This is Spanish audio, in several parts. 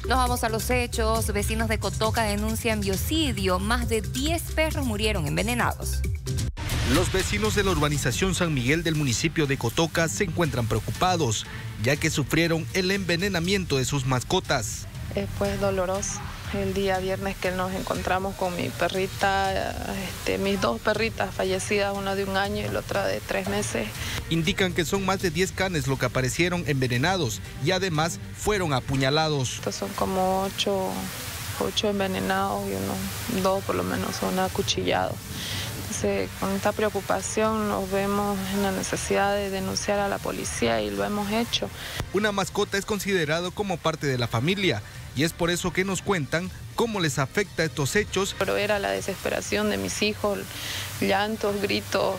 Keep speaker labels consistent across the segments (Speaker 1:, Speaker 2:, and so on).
Speaker 1: Nos vamos a los hechos. Vecinos de Cotoca denuncian biocidio. Más de 10 perros murieron envenenados.
Speaker 2: Los vecinos de la urbanización San Miguel del municipio de Cotoca se encuentran preocupados, ya que sufrieron el envenenamiento de sus mascotas.
Speaker 3: Pues doloroso. El día viernes que nos encontramos con mi perrita, mis dos perritas fallecidas, una de 1 año y la otra de 3 meses.
Speaker 2: Indican que son más de 10 canes lo que aparecieron envenenados y además fueron apuñalados.
Speaker 3: Estos son como 8 envenenados y 2 por lo menos son acuchillados. Entonces, con esta preocupación nos vemos en la necesidad de denunciar a la policía y lo hemos hecho.
Speaker 2: Una mascota es considerado como parte de la familia y es por eso que nos cuentan cómo les afecta estos hechos.
Speaker 3: Pero era la desesperación de mis hijos, llantos, gritos,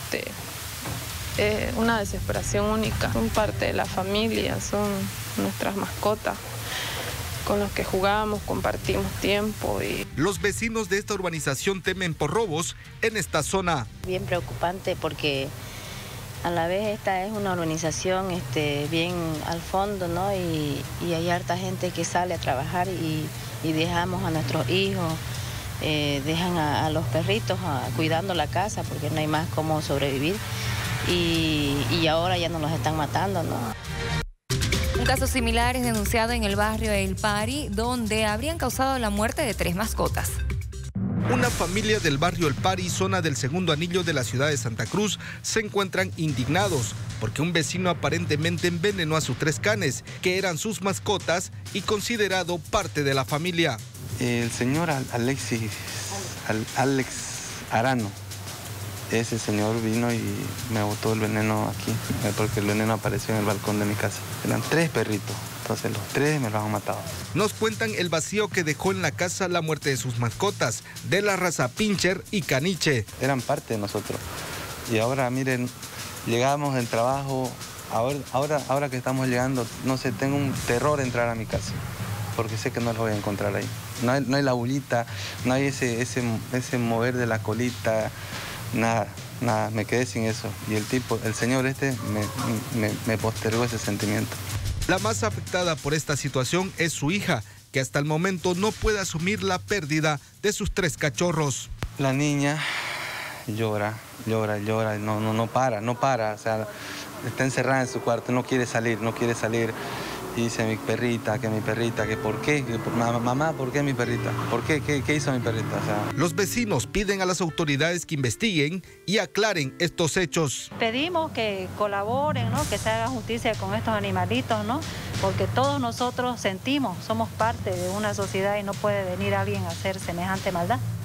Speaker 3: una desesperación única. Son parte de la familia, son nuestras mascotas con los que jugamos, compartimos tiempo.
Speaker 2: Los vecinos de esta urbanización temen por robos en esta zona.
Speaker 4: Bien preocupante porque a la vez esta es una urbanización bien al fondo, ¿no? Y hay harta gente que sale a trabajar y dejamos a nuestros hijos, dejan a los perritos cuidando la casa porque no hay más cómo sobrevivir y ahora ya nos los están matando, ¿no?
Speaker 1: Un caso similar es denunciado en el barrio El Pari, donde habrían causado la muerte de 3 mascotas.
Speaker 2: Una familia del barrio El Pari, zona del segundo anillo de la ciudad de Santa Cruz, se encuentran indignados porque un vecino aparentemente envenenó a sus 3 canes, que eran sus mascotas y considerado parte de la familia.
Speaker 5: El señor Alex Arano, ese señor vino y me botó el veneno aquí, porque el veneno apareció en el balcón de mi casa. Eran 3 perritos, entonces los 3 me los han matado.
Speaker 2: Nos cuentan el vacío que dejó en la casa la muerte de sus mascotas, de la raza Pinscher y Caniche.
Speaker 5: Eran parte de nosotros. Y ahora, miren, llegamos del trabajo, ahora que estamos llegando, no sé, tengo un terror entrar a mi casa, porque sé que no los voy a encontrar ahí. No hay la bolita, no hay ese mover de la colita. Nada, me quedé sin eso. Y el señor me postergó ese sentimiento.
Speaker 2: La más afectada por esta situación es su hija, que hasta el momento no puede asumir la pérdida de sus 3 cachorros.
Speaker 5: La niña llora, no para. O sea, está encerrada en su cuarto, no quiere salir. Y dice mi perrita, que ¿por qué? Mamá, ¿por qué mi perrita? ¿Por qué? ¿Qué hizo mi perrita? O sea,
Speaker 2: los vecinos piden a las autoridades que investiguen y aclaren estos hechos.
Speaker 6: Pedimos que colaboren, ¿no? Que se haga justicia con estos animalitos, ¿no? Porque todos nosotros somos parte de una sociedad y no puede venir alguien a hacer semejante maldad.